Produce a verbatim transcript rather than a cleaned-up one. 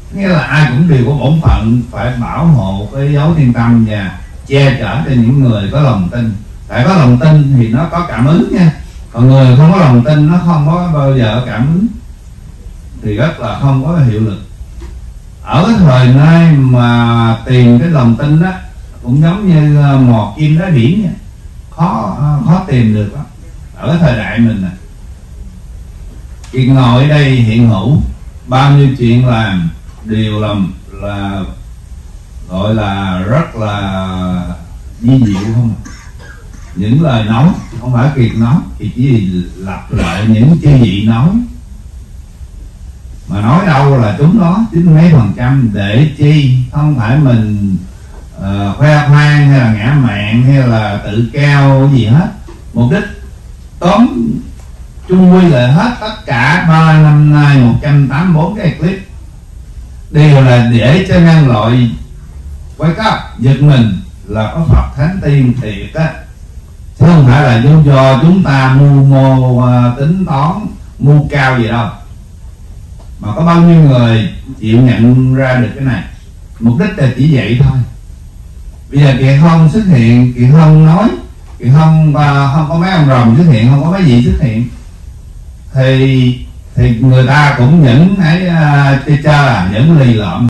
nghĩa là ai cũng đều có bổn phận phải bảo hộ cái dấu thiên tâm và che chở cho những người có lòng tin. Tại có lòng tin thì nó có cảm ứng nha, còn người không có lòng tin nó không có bao giờ cảm ứng, thì rất là không có hiệu lực. Ở cái thời nay mà tìm cái lòng tin đó cũng giống như mò kim đáy biển nha, khó khó tìm được đó. Ở cái thời đại mình nè, Kiệt ngồi ở đây hiện hữu, bao nhiêu chuyện làm đều làm là gọi là rất là di diệu không. Những lời nói không phải Kiệt nói, thì chỉ lặp lại những chư vị nói, mà nói đâu là chúng nó chín mấy phần trăm. Để chi? Không phải mình uh, khoe khoang hay là ngã mạn hay là tự cao gì hết. Mục đích tóm chung quy lại hết tất cả ba năm nay một trăm tám mươi bốn cái clip đều là để cho nhân loại quay cấp giật mình là có Phật Thánh Tiên thiệt á, chứ không phải là do, do chúng ta mưu mô uh, tính toán mưu cao gì đâu. Mà có bao nhiêu người chịu nhận ra được cái này. Mục đích là chỉ vậy thôi. Bây giờ Kiệt không xuất hiện, Kiệt không nói, Kiệt không uh, không có mấy ông rồng xuất hiện, không có mấy vị xuất hiện, thì thì người ta cũng những ấy uh, chơi chơi à, những lì lợm.